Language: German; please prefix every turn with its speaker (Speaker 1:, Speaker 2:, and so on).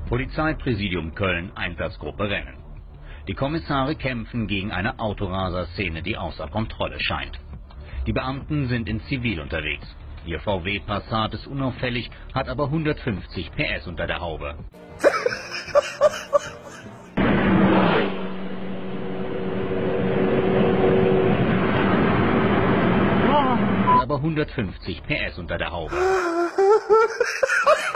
Speaker 1: Polizeipräsidium Köln, Einsatzgruppe Rennen. Die Kommissare kämpfen gegen eine Autoraser-Szene, die außer Kontrolle scheint. Die Beamten sind in Zivil unterwegs. Ihr VW Passat ist unauffällig, hat aber 150 PS unter der Haube. Aber 150 PS unter der Haube.